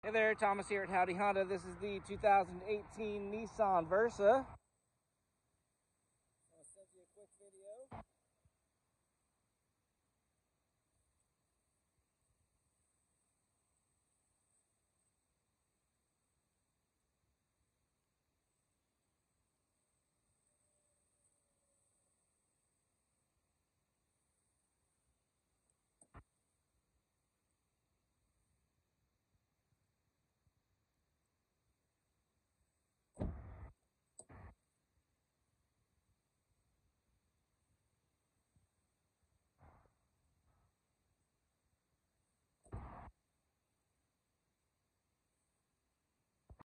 Hey there, Thomas here at Howdy Honda. This is the 2018 Nissan Versa.